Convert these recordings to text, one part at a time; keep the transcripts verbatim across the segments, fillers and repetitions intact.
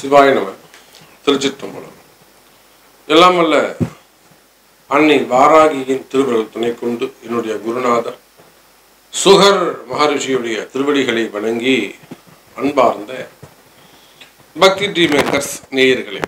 சிவாய நம. திருச்சிற்றம்பலம். எல்லாம் வல்ல அன்னை வாராகியின் திருவருள் துணை கொண்டு என்னுடைய குருநாதர் சுகர் மகரிஷியுடைய திருவடிகளை வணங்கி அன்பார்ந்த பக்தி டி மேக்கர்ஸ் நேயர்களே,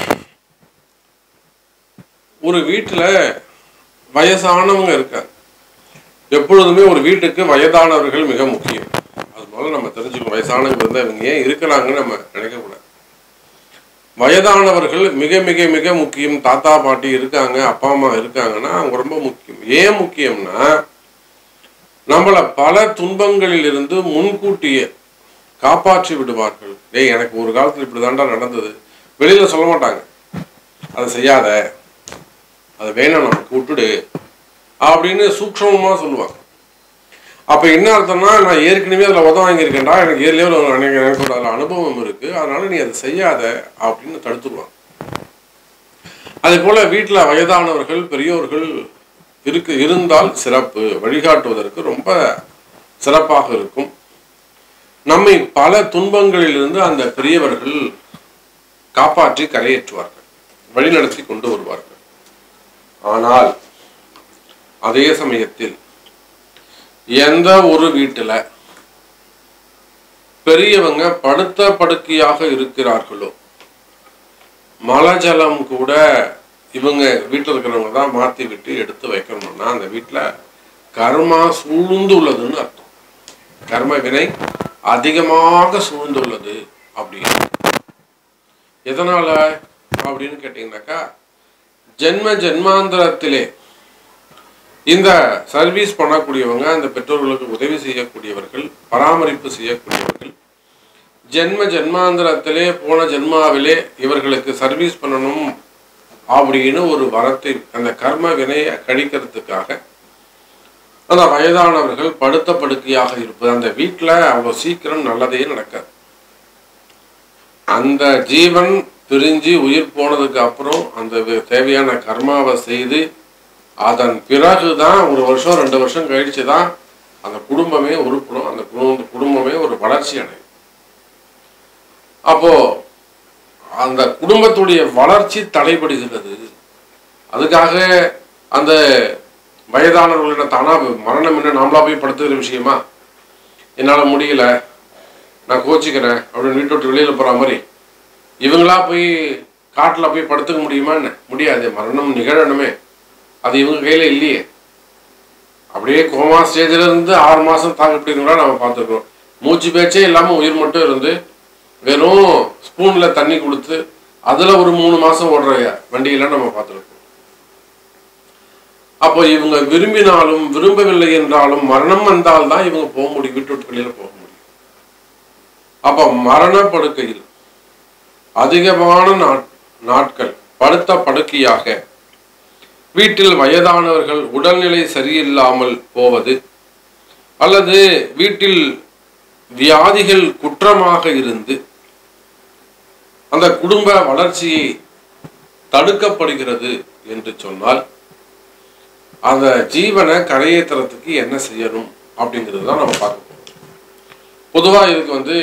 ஒரு வீட்டில் வயசானவங்க இருக்காங்க. எப்பொழுதுமே ஒரு வீட்டுக்கு வயதானவர்கள் மிக முக்கியம். அது போல நம்ம தெரிஞ்சுக்கணும். வயசானவங்க இருந்தால் இவங்க ஏன் இருக்கிறாங்கன்னு நம்ம நினைக்கக்கூடாது. வயதானவர்கள் மிக மிக மிக முக்கியம். தாத்தா பாட்டி இருக்காங்க, அப்பா அம்மா இருக்காங்கன்னா அவங்க ரொம்ப முக்கியம். ஏன் முக்கியம்னா, நம்மளை பல துன்பங்களில் இருந்து முன்கூட்டியே காப்பாற்றி விடுவார்கள். டேய், எனக்கு ஒரு காலத்தில் இப்படி தாண்டா நடந்தது, வெளியில சொல்ல மாட்டாங்க. அதை செய்யாத, அதை வேணாம், நமக்கு விட்டுடு அப்படின்னு சூக்ஷமா சொல்லுவாங்க. அப்ப என்ன அர்த்தம்னா, நான் ஏற்கனவே அதில் உதவ வாங்கியிருக்கேன்டா, எனக்கு ஏற்கனவே எனக்கு ஒரு அதில் அனுபவம் இருக்கு, அதனால நீ அதை செய்யாத அப்படின்னு தடுத்துருவாங்க. அதே போல வீட்டில் வயதானவர்கள் பெரியோர்கள் இருக்கு இருந்தால் சிறப்பு, வழிகாட்டுவதற்கு ரொம்ப சிறப்பாக இருக்கும். நம்மை பல துன்பங்களிலிருந்து அந்த பெரியவர்கள் காப்பாற்றி கரையேற்றுவார்கள், வழிநடத்தி கொண்டு வருவார்கள். ஆனால் அதே சமயத்தில் எந்த ஒரு வீட்டில் பெரியவங்க படுத்த படுக்கையாக இருக்கிறார்களோ, மலஜலம் கூட இவங்க வீட்டில் இருக்கிறவங்க தான் மாற்றி விட்டு எடுத்து வைக்கணும்னா அந்த வீட்டில் கர்மா சூழ்ந்து உள்ளதுன்னு அர்த்தம். கர்ம வினை அதிகமாக சூழ்ந்துள்ளது அப்படின்னு. எதனால அப்படின்னு கேட்டீங்கன்னாக்கா, ஜென்ம ஜென்மாந்திரத்திலே இந்த சர்வீஸ் பண்ணக்கூடியவங்க, அந்த பெற்றோர்களுக்கு உதவி செய்யக்கூடியவர்கள், பராமரிப்பு செய்யக்கூடியவர்கள், ஜென்ம ஜென்மாந்திரத்திலே போன ஜென்மாவிலே இவர்களுக்கு சர்வீஸ் பண்ணணும் அப்படின்னு ஒரு வரத்தை, அந்த கர்ம வினையை கழிக்கிறதுக்காக அந்த வயதானவர்கள் படுத்த படுக்கையாக இருப்பது. அந்த வீட்டில் அவ்வளோ சீக்கிரம் நல்லதே நடக்காது. அந்த ஜீவன் பிரிஞ்சு உயிர் போனதுக்கு அப்புறம் அந்த தேவையான கர்மாவை செய்து அதன் பிறகுதான் ஒரு வருஷம் ரெண்டு வருஷம் கழிச்சு தான் அந்த குடும்பமே உருப்படும், அந்த குடும்ப குடும்பமே ஒரு வளர்ச்சி அடையும். அப்போ அந்த குடும்பத்துடைய வளர்ச்சி தடைபடுகிறது. அதுக்காக அந்த வயதானவர்களிடம் தானா மரணம் என்ன நாமளா போய் படுத்துக்கிற விஷயமா, என்னால் முடியல, நான் கோச்சிக்கிறேன் அப்படின்னு வீட்டு விட்டு வெளியில் போகிற மாதிரி இவங்களா போய் காட்டில் போய் படுத்துக்க முடியுமா? என்ன முடியாது. மரணம் நிகழணுமே, அது இவங்க கையில் இல்லையே. அப்படியே கோமா ஸ்டேஜில் இருந்து ஆறு மாதம் தாக்கப்படுகிறவங்களா நம்ம பார்த்துருக்கோம். மூச்சு பேச்சே இல்லாமல் உயிர் மட்டும் இருந்து வெறும் ஸ்பூனில் தண்ணி கொடுத்து அதில் ஒரு மூணு மாதம் ஓடுற வண்டியெல்லாம் நம்ம பார்த்துருக்கோம். அப்போ இவங்க விரும்பினாலும் விரும்பவில்லை என்றாலும் மரணம் வந்தால்தான் இவங்க போக முடியும், வீட்டு விட்டு வெளியில் போக முடியும். அப்போ மரண படுக்கையில் அதிகமான நாட்கள் படுத்த படுக்கையாக வீட்டில் வயதானவர்கள் உடல்நிலை சரியில்லாமல் போவது, அல்லது வீட்டில் வியாதிகள் குற்றமாக இருந்து அந்த குடும்ப வளர்ச்சியை தடுக்கப்படுகிறது என்று சொன்னால் அந்த ஜீவனை கரையேற்றுறதுக்கு என்ன செய்யணும் அப்படிங்கிறது தான் நம்ம பார்க்க போறோம். பொதுவாக இதுக்கு வந்து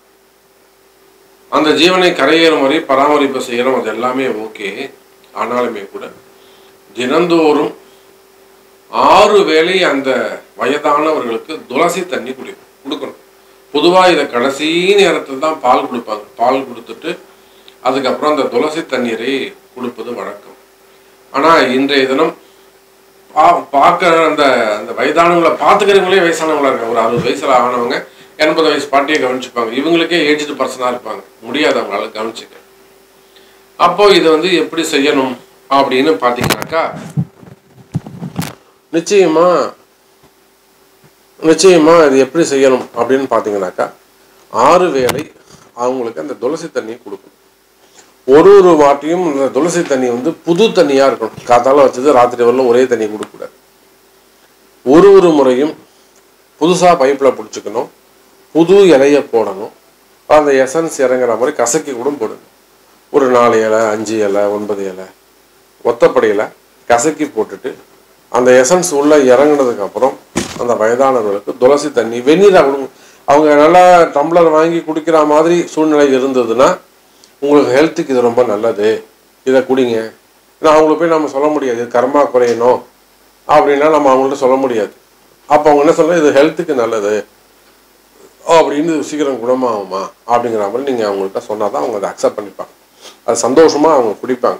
அந்த ஜீவனை கரையேறும் வரை பராமரிப்பு செய்யணும், அது எல்லாமே ஓகே. ஆனாலுமே கூட தினந்தோறும் ஆறு வேளை அந்த வயதானவர்களுக்கு துளசி தண்ணி குடி கொடுக்கணும். பொதுவாக இதை கடைசி நேரத்தில் தான் பால் கொடுப்பாங்க. பால் கொடுத்துட்டு அதுக்கப்புறம் அந்த துளசி தண்ணீரை கொடுப்பது வழக்கம். ஆனால் இன்றைய தினம் பா பார்க்குற அந்த அந்த வயதானவங்களை பார்த்துக்கிறவங்களே வயசானவங்களா இருக்காங்க. ஒரு அறுபது வயசில் ஆனவங்க எண்பது வயசு பாட்டியை கவனிச்சுப்பாங்க. இவங்களுக்கே ஏஜ்டு பர்சனாக இருப்பாங்க, முடியாது அவங்களால கவனிச்சுக்க. அப்போ இதை வந்து எப்படி செய்யணும் அப்படின்னு பார்த்தீங்கன்னாக்கா, நிச்சயமா நிச்சயமா இது எப்படி செய்யணும் அப்படின்னு பார்த்தீங்கன்னாக்கா, ஆறு வேளை அவங்களுக்கு அந்த துளசி தண்ணி கொடுக்கணும். ஒரு ஒரு வாட்டியும் அந்த துளசி தண்ணி வந்து புது தண்ணியாக இருக்கணும். காத்தால வச்சது ராத்திரி வரலும் ஒரே தண்ணி கொடுக்கக்கூடாது. ஒரு ஒரு முறையும் புதுசாக பைப்பில் பிடிச்சிக்கணும், புது இலையை போடணும். அந்த எசன்ஸ் இறங்குற மாதிரி கசக்கி கூட போடணும். ஒரு நாலு இலை, அஞ்சு இலை, ஒன்பது இலை ஒத்தப்படையில் கசக்கி போட்டுட்டு அந்த எசன்ஸ் உள்ளே இறங்கினதுக்கு அப்புறம் அந்த வயதானவர்களுக்கு துளசி தண்ணி வெந்நீராக கொடுங்க. அவங்க நல்லா டம்ளர் வாங்கி குடிக்கிற மாதிரி சூழ்நிலை இருந்ததுன்னா உங்களுக்கு ஹெல்த்துக்கு இது ரொம்ப நல்லது, இதை குடிங்க. ஏன்னா அவங்களுக்கு போய் நம்ம சொல்ல முடியாது கர்மா குறையணும் அப்படின்னா நம்ம அவங்கள்ட்ட சொல்ல முடியாது. அப்போ அவங்க என்ன சொல்ல, இது ஹெல்த்துக்கு நல்லது அப்படின்னு சீக்கிரம் குணமாகுமா அப்படிங்கிற மாதிரி நீங்கள் அவங்கள்ட்ட சொன்னால் தான் அவங்க அதை அக்செப்ட் பண்ணிப்பாங்க. அது சந்தோஷமாக அவங்க குடிப்பாங்க.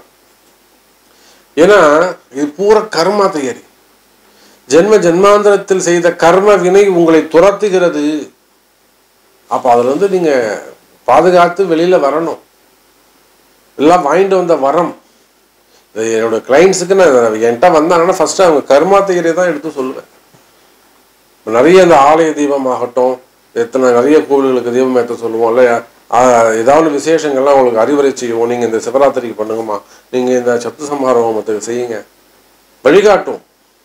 ஏன்னா இது பூரா கர்மா தயாரி. ஜென்ம ஜென்மாந்திரத்தில் செய்த கர்ம வினை உங்களை துரத்துகிறது. அப்போ அதில் வந்து நீங்கள் பாதுகாத்து வெளியில் வரணும். எல்லாம் வாங்கிட்டு வந்த வரம். என்னோட கிளைண்ட்ஸுக்கு நான் என்கிட்ட வந்தாங்கன்னா ஃபஸ்ட்டு அவங்க கர்மா தயாரியை தான் எடுத்து சொல்லுவேன். நிறைய இந்த ஆலய தீபம் ஆகட்டும், எத்தனை நிறைய கோவில்களுக்கு தீபம் ஏற்ற சொல்லுவோம் இல்லையா, ஏதாவது விசேஷங்கள்லாம் உங்களுக்கு அறிவுரை செய்வோம். நீங்கள் இந்த சிவராத்திரிக்கு பண்ணுங்கம்மா, நீங்கள் இந்த சத்து சம்ஹார ஹோமத்துக்கு செய்யுங்க, வழிகாட்டும்.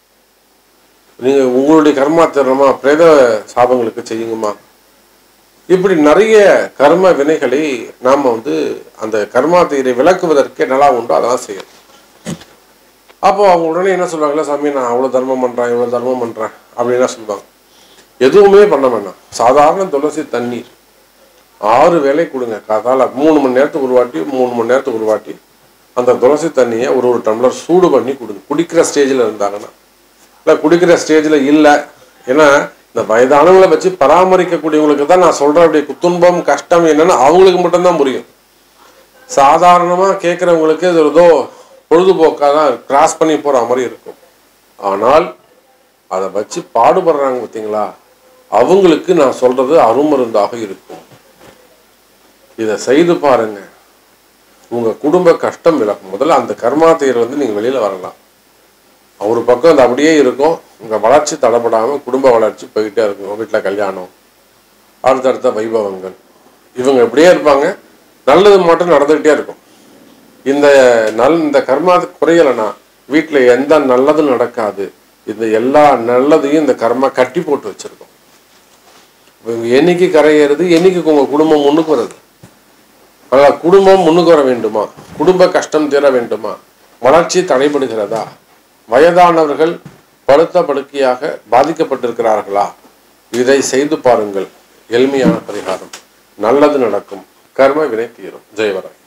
நீங்கள் உங்களுடைய கர்மா தரணுமா, பிரேத சாபங்களுக்கு செய்யுங்கம்மா. இப்படி நிறைய கர்ம வினைகளை நாம் வந்து அந்த கர்மா தீரை விளக்குவதற்கே நல்லா உண்டோ அதெல்லாம் செய்யணும். அப்போ அவங்க உடனே என்ன சொல்லுவாங்களா, சாமி நான் அவ்வளோ தர்மம் பண்ணுறேன் இவ்வளோ தர்மம் பண்ணுறேன் அப்படின்னா சொல்லுவாங்க. எதுவுமே பண்ண வேண்டாம். சாதாரண துளசி தண்ணீர் ஆறு வேலை கொடுங்க. காதால மூணு மணி நேரத்துக்கு ஒரு வாட்டி மூணு மணி நேரத்துக்கு ஒரு வாட்டி அந்த துளசி தண்ணியை ஒரு ஒரு டம்ளர் சூடு பண்ணி கொடுங்க. குடிக்கிற ஸ்டேஜில் இருந்தாங்கன்னா. இல்லை குடிக்கிற ஸ்டேஜில் இல்லை, ஏன்னா இந்த வயதானவங்களை வச்சு பராமரிக்கக்கூடியவங்களுக்கு தான் நான் சொல்கிறேன். அப்படி துன்பம் கஷ்டம் என்னன்னு அவங்களுக்கு மட்டும்தான் புரியும். சாதாரணமாக கேட்குறவங்களுக்கு இது ஏதோ பொழுதுபோக்காக தான் கிராஸ் பண்ணி போகிற மாதிரி இருக்கும். ஆனால் அதை வச்சு பாடுபடுறாங்க பார்த்தீங்களா, அவங்களுக்கு நான் சொல்கிறது அருமருந்தாக இருக்கும். இதை செய்து பாருங்க, உங்கள் குடும்ப கஷ்டம் விலகும். முதல்ல அந்த கர்மா தீர் வந்து நீங்கள் வெளியில் வரலாம். ஒரு பக்கம் அது அப்படியே இருக்கும், உங்கள் வளர்ச்சி தடைப்படாமல் குடும்ப வளர்ச்சி போய்கிட்டே இருக்கும். வீட்டில் கல்யாணம், அடுத்தடுத்த வைபவங்கள், இவங்க இப்படியே இருப்பாங்க. நல்லது மட்டும் நடந்துக்கிட்டே இருக்கும். இந்த நல் இந்த கர்மா குறையலைன்னா வீட்டில் எந்த நல்லதும் நடக்காது. இந்த எல்லா நல்லதையும் இந்த கர்மா கட்டி போட்டு வச்சிருக்கோம். என்னைக்கு கரையேறது, என்னைக்கு உங்கள் குடும்பம் முன்னுக்கு வருது. ஆனால் குடும்பம் முன்னுக்கு வர வேண்டுமா, குடும்ப கஷ்டம் தீர வேண்டுமா, வளர்ச்சி தடைபடுகிறதா, வயதானவர்கள் படுத்த படுக்கையாக பாதிக்கப்பட்டிருக்கிறார்களா, இதை செய்து பாருங்கள். எளிமையான பரிகாரம், நல்லது நடக்கும், கர்ம வினை தீரும். ஜெயவராய்.